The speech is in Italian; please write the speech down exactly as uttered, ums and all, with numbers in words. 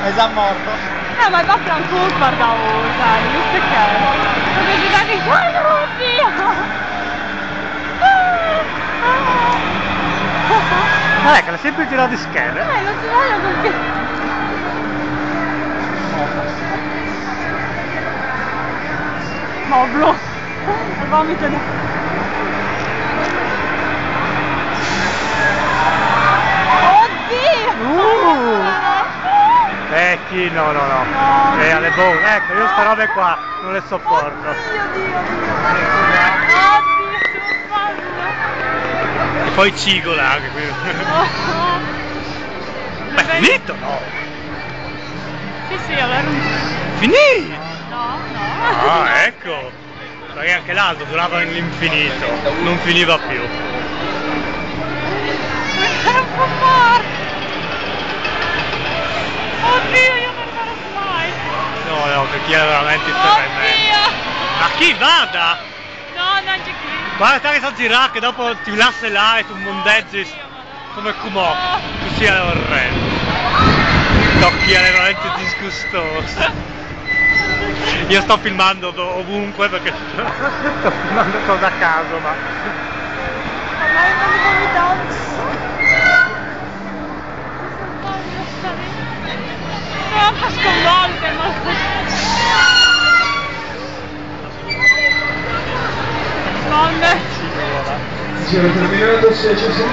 È già morto. Eh, ma va fra un curva da ora, non so che. Come si dà che oh Dio! Ah, ecco, l'ha sempre girato di schede. Eh, non si vede perché... No, blu. Il vomito di... Oddio! Uh! Eh, chi? No, no, no. No. Eh, alle buone. Ecco, io sta robe qua non le sopporto. Oddio, Dio, Dio. Oddio, che bello. E poi cigola anche qui. Oh. Beh, è finito, no? Sì, sì, allora non... Finito! No, no. Ah, ecco! Perché anche l'altro durava all'infinito, non finiva più. È un po' forte. Oddio, io non farò mai. No, no, per chi è veramente tremendo. Oddio. Ma chi vada? No, non c'è chi. Guarda che sta girare che dopo ti lascia là e tu mondeggi come Kumò. Tu sia orrendo. Tocchi è veramente disgustoso. Io sto filmando ovunque perché sto filmando cose a caso, ma... Ormai non mi vomitavo. Sono un po' sconvolte, ma... Donne! Sì, ho terminato, se c'è